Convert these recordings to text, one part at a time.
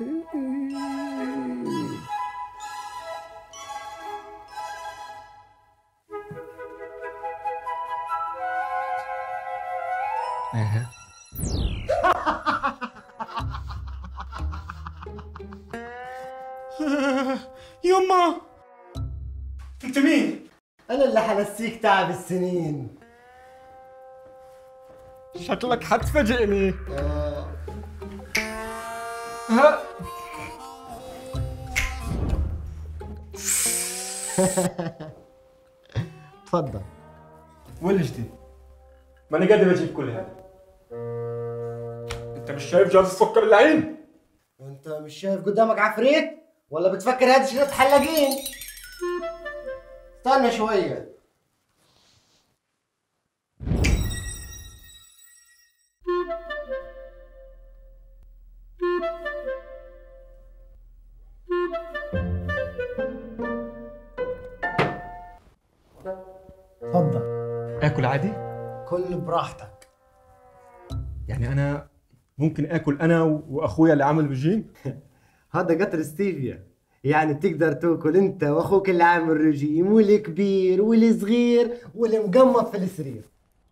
اها يما انت مين؟ انا اللي حنسيك تعب السنين. شكلك حتفاجئني. ها تفضل. وين جديد؟ ماني قادر اجيب كل هذا. انت مش شايف جهاز السكر اللعين؟ وانت مش شايف قدامك عفريت ولا بتفكر هذه شريط حلاقين؟ استنى شويه. تفضل. اكل عادي؟ كل براحتك. يعني انا ممكن اكل انا واخويا اللي عامل رجيم؟ هذا قطر ستيفيا، يعني بتقدر تاكل انت واخوك اللي عامل رجيم والكبير والصغير واللي مقمط في السرير.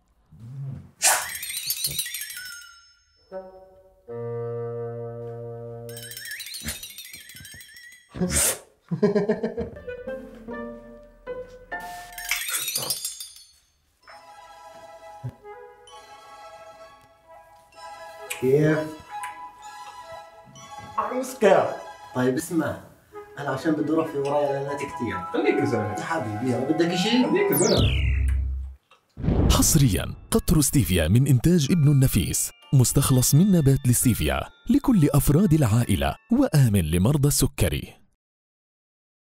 كيف؟ مسكر. طيب اسمع، انا عشان بدي اروح في ورايا اعلانات كثير. خليك يا زلمه. يا حبيبي يلا بدك شيء؟ خليك يا زلمه. حصريا قطر ستيفيا من إنتاج ابن النفيس، مستخلص من نبات الستيفيا لكل أفراد العائلة وآمن لمرضى السكري.